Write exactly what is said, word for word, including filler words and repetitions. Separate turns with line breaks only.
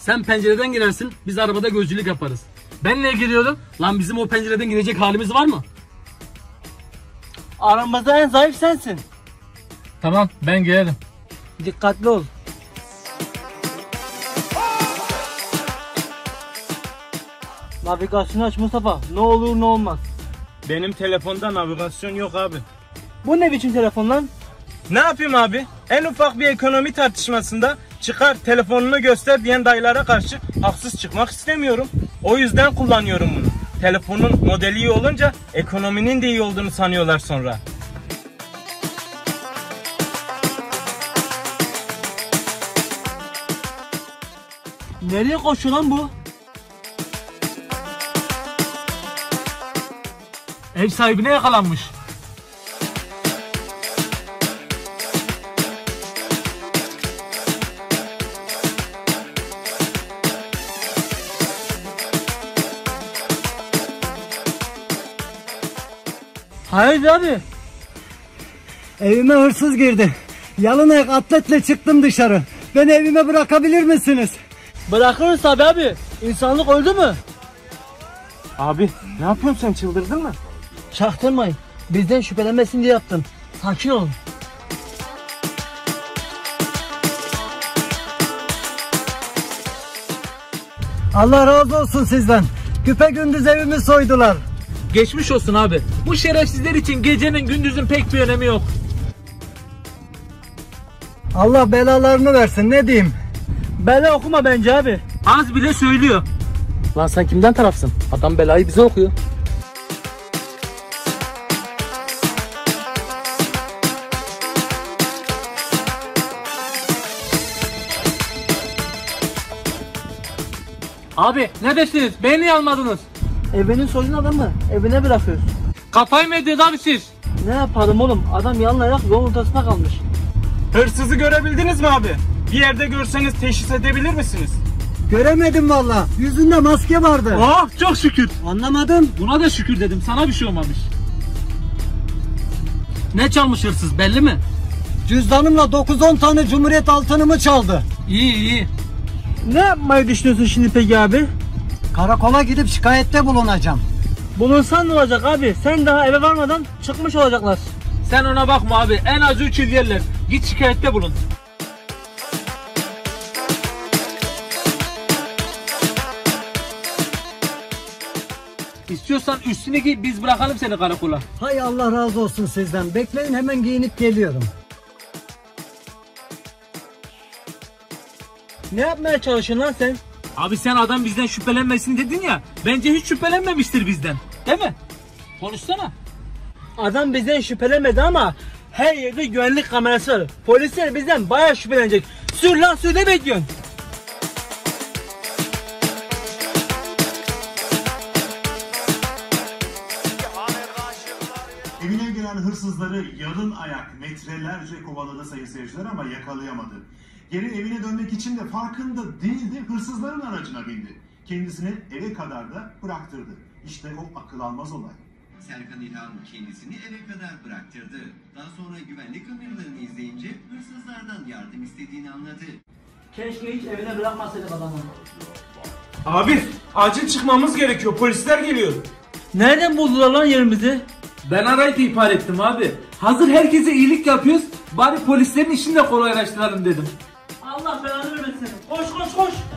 Sen pencereden girersin, biz arabada gözcülük yaparız. Ben niye giriyordum? Lan bizim o pencereden girecek halimiz var mı?
Aramızda en zayıf sensin.
Tamam, ben girerim.
Dikkatli ol. Navigasyonu aç Mustafa. Ne olur ne olmaz.
Benim telefonda navigasyon yok abi.
Bu ne biçim telefon lan?
Ne yapayım abi? En ufak bir ekonomi tartışmasında çıkar telefonunu göster diyen dayılara karşı haksız çıkmak istemiyorum. O yüzden kullanıyorum bunu. Telefonun modeli iyi olunca ekonominin de iyi olduğunu sanıyorlar sonra.
Nereye koşuyor lan bu?
Ev sahibine yakalanmış.
Hayır abi.
Evime hırsız girdi. Yalın ayak atletle çıktım dışarı. Beni evime bırakabilir misiniz?
Bırakırız tabi abi. İnsanlık öldü mü?
Abi ne yapıyorsun sen, çıldırdın mı?
Çaktırmayın. Bizden şüphelenmesin diye yaptım. Sakin olun.
Allah razı olsun sizden. Güpegündüz evimi soydular.
Geçmiş olsun abi. Bu şerefsizler için gecenin gündüzün pek bir önemi yok.
Allah belalarını versin, ne diyeyim?
Bela okuma bence abi.
Az bile söylüyor.
Lan sen kimden tarafsın? Adam belayı bize okuyor.
Abi ne dersiniz? Beni niye almadınız?
Evinin soyun adamı evine bırakıyoruz.
Kafayı mı ediyorsunuz abi siz?
Ne yapalım oğlum? Adam yalın ayak yol ortasına kalmış.
Hırsızı görebildiniz mi abi? Bir yerde görseniz teşhis edebilir misiniz?
Göremedim valla. Yüzünde maske vardı.
Oh çok şükür.
Anlamadım.
Buna da şükür dedim. Sana bir şey olmamış. Ne çalmış hırsız belli mi?
Cüzdanımla dokuz on tane Cumhuriyet altınımı çaldı.
İyi iyi.
Ne yapmayı düşünüyorsun şimdi peki abi?
Karakola gidip şikayette bulunacağım.
Bulunsan ne olacak abi? Sen daha eve varmadan çıkmış olacaklar.
Sen ona bakma abi. En az üç yıl yerler. Git şikayette bulun. İstiyorsan üstünü giy, biz bırakalım seni karakola.
Hay Allah razı olsun sizden. Bekleyin, hemen giyinip geliyorum.
Ne yapmaya çalışıyorsun lan sen?
Abi sen adam bizden şüphelenmesin dedin ya. Bence hiç şüphelenmemiştir bizden. Değil mi? Konuşsana.
Adam bizden şüphelenmedi ama her yerde güvenlik kamerası var. Polisler bizden bayağı şüphelenecek. Sür lan sür, ne bekliyorsun?
Evine giren hırsızları yalın ayak metrelerce kovaladı sayın seyirciler ama yakalayamadı. Geri evine dönmek için de farkında değildi, hırsızların aracına bindi. Kendisini eve kadar da bıraktırdı. İşte o akıl almaz olay.
Serkan İlhan kendisini eve kadar bıraktırdı. Daha sonra güvenlik kameralarını izleyince hırsızlardan yardım istediğini anladı.
Keşke hiç evine bırakmasaydık adamı.
Abi acil çıkmamız gerekiyor, polisler geliyor.
Nereden buldular lan yerimizi?
Ben arayıp ihbar ettim abi. Hazır herkese iyilik yapıyoruz. Bari polislerin işini de kolaylaştıralım dedim.
Allah belanı vermesin. Koş koş koş.